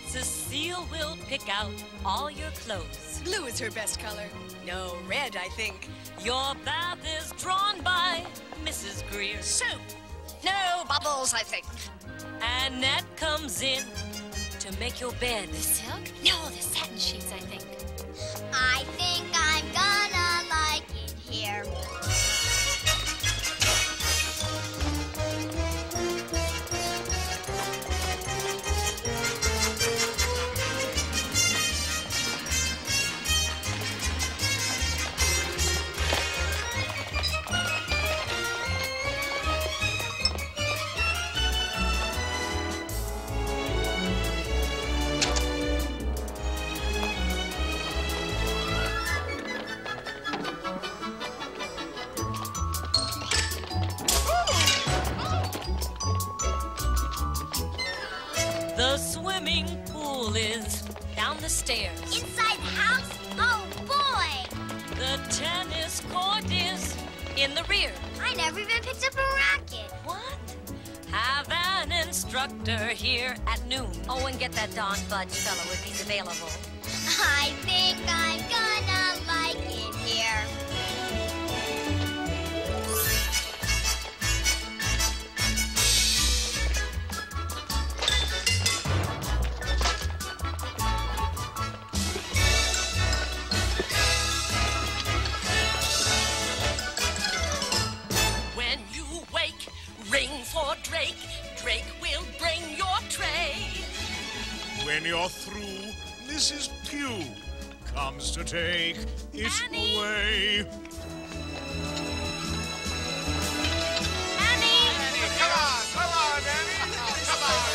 Cecile will pick out all your clothes. Blue is her best color. No, red, I think. Your bath is drawn by Mrs. Greer. Soup. No, bubbles, I think. Annette comes in to make your bed. The silk? No, the satin sheets, I think. I think I'm gonna like it here. The swimming pool is down the stairs. Inside the house? Oh, boy! The tennis court is in the rear. I never even picked up a racket. What? Have an instructor here at noon. Oh, and get that Don Budge fellow if he's available. I think I'm gonna like it here. When you wake, ring for Drake. Drake will bring your tray. When you're through, Mrs. Pugh comes to take it Annie! away. Annie! Come on, Annie. Come on,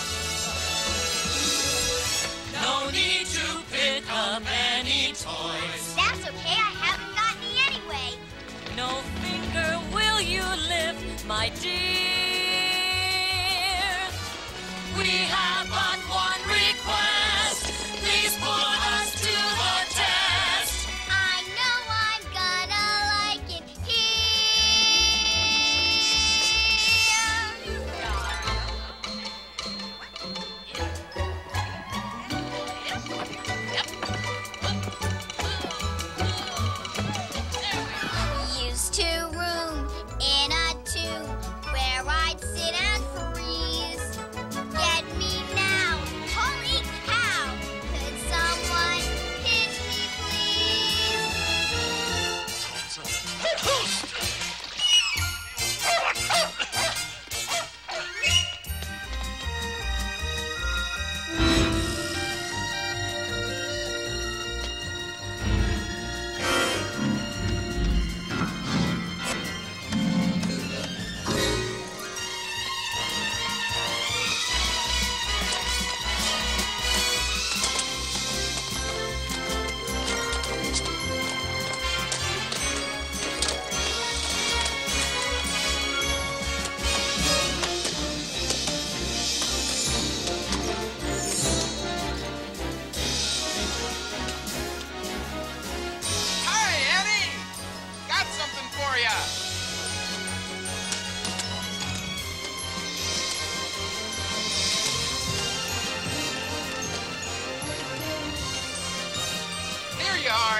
Annie. No need to pick up any toys. That's okay, I haven't got any anyway. No finger will you lift, my dear. We have but one request. Please put us to the test. I know I'm gonna like it here. Used to room in a tube where I'd sit and freeze. Get me now, holy cow! Could someone pinch me, Hey, Annie. Got something for ya. Here you are,